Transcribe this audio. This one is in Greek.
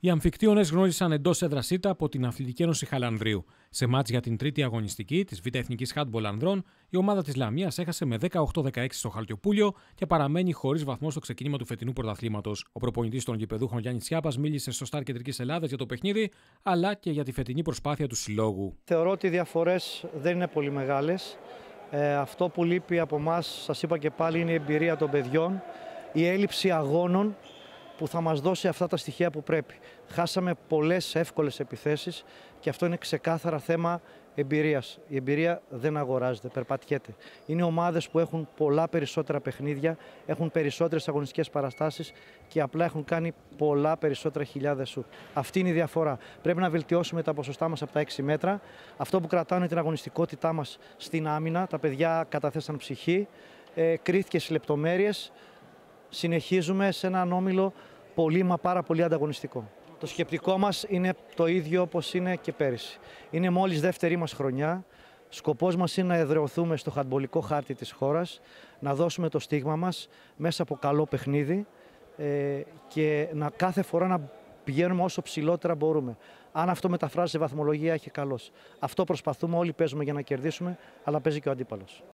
Οι αμφικτίονες γνώρισαν εντός έδρας ήττα από την Αθλητική Ένωση Χαλανδρίου. Σε μάτς για την τρίτη αγωνιστική της Β' Εθνικής Χάντμπολ Ανδρών, η ομάδα της Λαμίας έχασε με 18-16 στο Χαλκιοπούλιο και παραμένει χωρίς βαθμό στο ξεκίνημα του φετινού πρωταθλήματος. Ο προπονητής των γηπεδούχων Γιάννης Τσιάπας μίλησε στο Σταρ Κεντρικής Ελλάδας για το παιχνίδι, αλλά και για τη φετινή προσπάθεια του συλλόγου. Θεωρώ ότι οι διαφορές δεν είναι πολύ μεγάλες. Αυτό που λείπει από εμάς, σας είπα και πάλι, είναι η εμπειρία των παιδιών, η έλλειψη αγώνων που θα μας δώσει αυτά τα στοιχεία που πρέπει. Χάσαμε πολλές εύκολες επιθέσεις και αυτό είναι ξεκάθαρα θέμα εμπειρίας. Η εμπειρία δεν αγοράζεται, περπατιέται. Είναι ομάδες που έχουν πολλά περισσότερα παιχνίδια, έχουν περισσότερες αγωνιστικές παραστάσεις και απλά έχουν κάνει πολλά περισσότερα χιλιάδες σουτ. Αυτή είναι η διαφορά. Πρέπει να βελτιώσουμε τα ποσοστά μας από τα 6 μέτρα. Αυτό που κρατάνε την αγωνιστικότητά μας στην άμυνα. Τα παιδιά καταθέσαν ψυχή, κρίθηκε στις λεπτομέρειες. Συνεχίζουμε σε έναν όμιλο πολύ μα πάρα πολύ ανταγωνιστικό. Το σκεπτικό μας είναι το ίδιο όπως είναι και πέρυσι. Είναι μόλις δεύτερη μας χρονιά. Σκοπός μας είναι να εδραιωθούμε στο χαντμπολικό χάρτη της χώρας, να δώσουμε το στίγμα μας μέσα από καλό παιχνίδι και κάθε φορά να πηγαίνουμε όσο ψηλότερα μπορούμε. Αν αυτό μεταφράζει σε βαθμολογία, έχει καλώς. Αυτό προσπαθούμε, όλοι παίζουμε για να κερδίσουμε, αλλά παίζει και ο αντίπαλος.